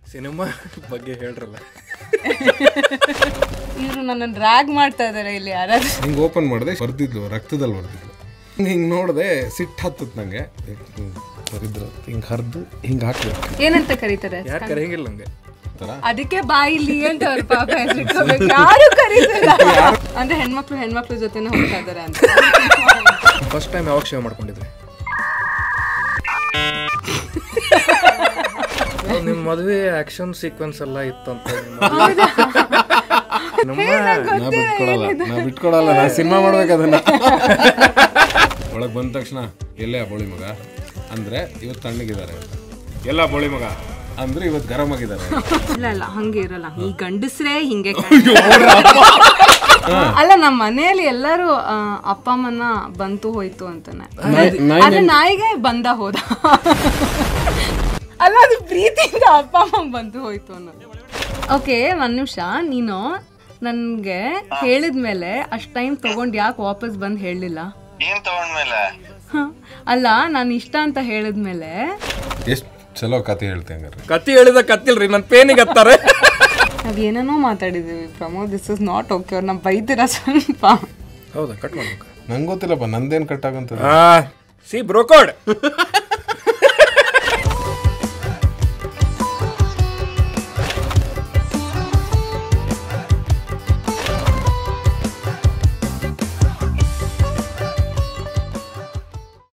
Cinema ಬಗ್ಗೆ ಹೇಳ್ರಲ್ಲ. ಇವರು ನನ್ನನ್ನು ಡ್ರ್ಯಾಗ್ ಮಾಡ್ತಾ ಇದಾರೆ ಇಲ್ಲಿ ಯಾರಾದ್ರೂ. ಹಿಂಗೆ ಓಪನ್ ಮಾಡಿದೆ, ಬರ್ದಿದ್ಲು, ರಕ್ತದಲ್ಲಿ ಬರ್ದಿದ್ಲು. ಹಿಂಗೆ ನೋಡಿದೆ, ಸಿಟ್ಟು ಹತ್ತತ್ ನಂಗೆ. ಬರಿದ್ರು ಹಿಂಗೆ ಹರಿದು ಹಿಂಗೆ ಹಾಕ್ಬೇಕು. ಏನಂತ ಕರೀತಾರೆ? ಯಾರು ಕರೆಯಂಗಿಲ್ಲ ನಂಗೆ. ಅದಕ್ಕೆ ಬಾಯಿಲಿ ಅಂತ ಅವ್ರ ಪಾಪ ಹೆಸರಿಟ್ಕೋಬೇಕು. ಯಾರು ಕರೀತಿಲ್ಲ ಅಂದ್ರೆ ಹೆಣ್ಮಕ್ಳು ಜೊತೆನೆ ಹೋಗ್ತಾ ಇದಾರೆ ಅಂತ. ಫಸ್ಟ್ ಟೈಮ್ ಯಾವಾಗ ಶೇವ್ ಮಾಡ್ಕೊಂಡಿದ್ರಿ? ನಿಮ್ಮ ಮದುವೆ ಆಕ್ಷನ್ ಸೀಕ್ವೆನ್ಸ್ ಎಲ್ಲ ಇತ್ತಂತ. ನಾ ಬಿಟ್ಕೊಡಲ್ಲ, ನಾ ಸಿನಿಮಾ ಮಾಡ್ಬೇಕು ಅದನ್ನ. ಒಳಗೆ ಬಂದ ತಕ್ಷಣ ಎಲ್ಲೇ ಬೋಳಿ ಮಗ ಅಂದ್ರೆ ಇವತ್ತು ತಣ್ಣಗಿದ್ದಾರೆ, ಎಲ್ಲ ಬೋಳಿ ಮಗ ಅಂದ್ರೆ ಇವತ್ತು ಗರಂ ಆಗಿದ್ದಾರೆ. ಇಲ್ಲ ಹಂಗೆ ಇರಲ್ಲ, ಈ ಗಂಡಸ್ರೇ ಹಿಂಗೆ. ಅಲ್ಲ ನಮ್ಮ ಮನೆಯಲ್ಲಿ ಎಲ್ಲರೂ ಅಪ್ಪ ಅಮ್ಮನ ಬಂತು ಹೋಯ್ತು ಅಂತಾನೆ, ಆದ್ರೆ ನಾಯಿಗೆ ಬಂದ ಹೋದ. ಅಲ್ಲ ಅದು ಪ್ರೀತಿಯಿಂದ ಅಪ್ಪ ಅಮ್ಮ ಬಂತು ಹೋಯ್ತು ಅನ್ನೋದು. ಓಕೆ, ಒಂದ್ ನಿಮಿಷ. ನೀನು ನನ್ಗೆ ಹೇಳಿದ್ಮೇಲೆ ಅಷ್ಟ್ ಟೈಮ್ ತಗೊಂಡ್ ಯಾಕೆ ವಾಪಸ್ ಬಂದ್ ಹೇಳಿಲ್ಲ? ಅಲ್ಲ ನಾನು ಇಷ್ಟ ಅಂತ ಹೇಳಿದ್ಮೇಲೆ ಎಷ್ಟು ಚಲೋ ಕತೆ ಹೇಳ್ತೆ. ಹಂಗಾರೆ ಕತ್ತಿ ಹೇಳಿದ ಕತ್ತಿಲ್ರಿ, ನನ್ನ ಪೇನಿಗೆ ಹತ್ತಾರೆ. ನಾವ್ ಏನೇನೋ ಮಾತಾಡಿದೀವಿ Pramod. This is not okay. ಅವ್ರು ನಮ್ ಬೈದಿರ ಸ್ವಲ್ಪ. ಹೌದಾ? ಕಟ್ ಮಾಡ್ಬೇಕು. ನಂಗೆ ಗೊತ್ತಿಲ್ಲಪ್ಪ, ನಂದೇನು ಕಟ್ ಆಗಂತ. ಸಿ ಬ್ರೋಕೋಡ್.